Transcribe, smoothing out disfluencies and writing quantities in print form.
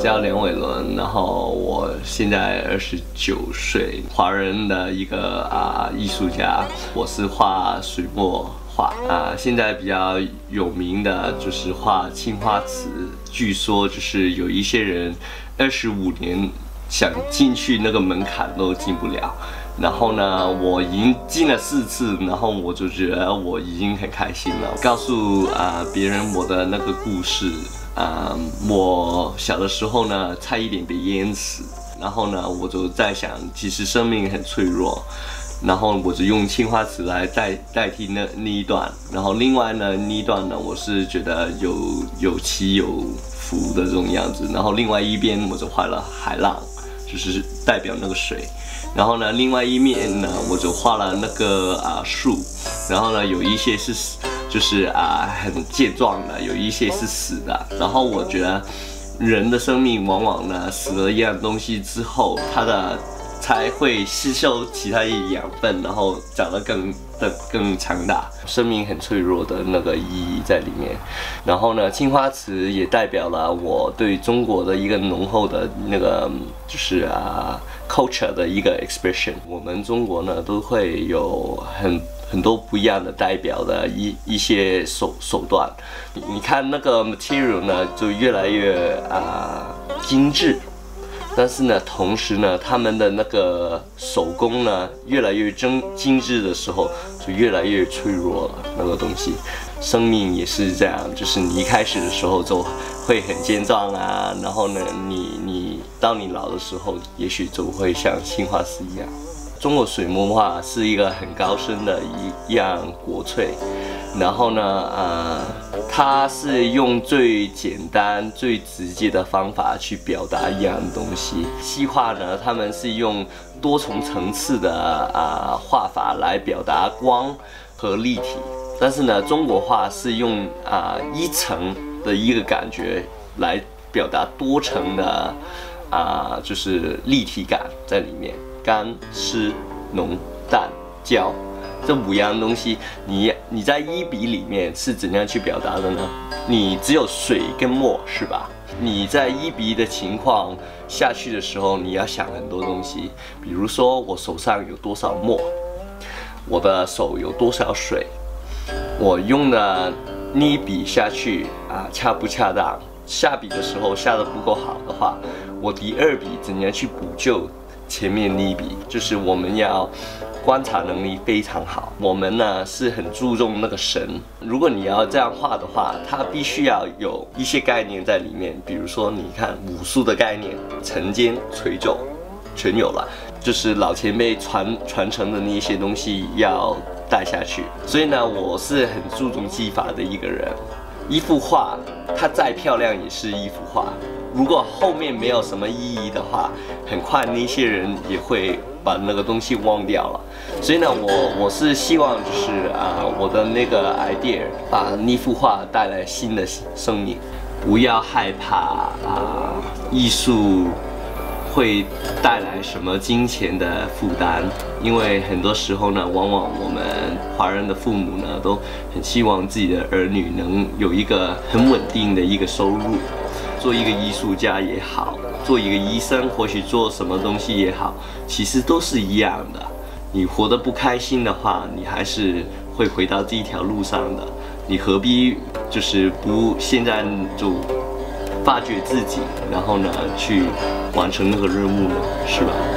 叫梁伟伦，然后我现在29岁，华人的一个艺术家，我是画水墨画现在比较有名的就是画青花瓷，据说就是有一些人25年想进去那个门槛都进不了。然后呢，我已经进了4次，然后我就觉得我已经很开心了。告诉别人我的那个故事，我小的时候呢，差一点被淹死，然后呢，我就在想，其实生命很脆弱，然后我就用青花瓷来代替那一段，然后另外呢那一段呢，我是觉得有起有伏的这种样子，然后另外一边我就画了海浪，就是代表那个水。然后呢，另外一面呢，我就画了那个树，然后呢，有一些是就是很健壮的，有一些是死的。然后我觉得人的生命往往呢，死了一样东西之后，它的才会吸收其他的养分，然后长得更强大。生命很脆弱的那个意义在里面。然后呢，青花瓷也代表了我对中国的一个浓厚的那个就是culture 的一个 expression。我们中国呢都会有很多不一样的代表的一些手段。你看那个 material 呢就越来越精致。但是呢，同时呢，他们的那个手工呢，越来越精致的时候，就越来越脆弱了。那个东西，生命也是这样，就是你一开始的时候就会很健壮然后呢，你到你老的时候，也许就会像青花瓷一样。中国水墨画是一个很高深的一样国粹，然后呢，它是用最简单、最直接的方法去表达一样东西。西画呢，他们是用多重层次的画法来表达光和立体，但是呢，中国画是用一层的一个感觉来表达多层的就是立体感在里面。干、湿、浓、淡、焦，这5样东西，你在一笔里面是怎样去表达的呢？你只有水跟墨，是吧？你在一笔的情况下去的时候，你要想很多东西，比如说我手上有多少墨，我的手有多少水，我用的那一笔下去恰不恰当？下笔的时候下得不够好的话，我第2笔怎样去补救前面那一笔？就是我们要观察能力非常好。我们呢是很注重那个神。如果你要这样画的话，它必须要有一些概念在里面。比如说，你看武术的概念，沉肩、垂肘，全有了。就是老前辈传承的那些东西要带下去。所以呢，我是很注重技法的一个人。一幅画，它再漂亮也是一幅画。如果后面没有什么意义的话，很快那些人也会把那个东西忘掉了。所以呢，我是希望就是我的那个 idea 把那幅画带来新的生命。不要害怕艺术会带来什么金钱的负担，因为很多时候呢，往往我们华人的父母呢都很希望自己的儿女能有一个很稳定的一个收入。做一个艺术家也好，做一个医生，或许做什么东西也好，其实都是一样的。你活得不开心的话，你还是会回到这一条路上的。你何必就是不现在就发掘自己，然后呢去完成那个任务呢？是吧？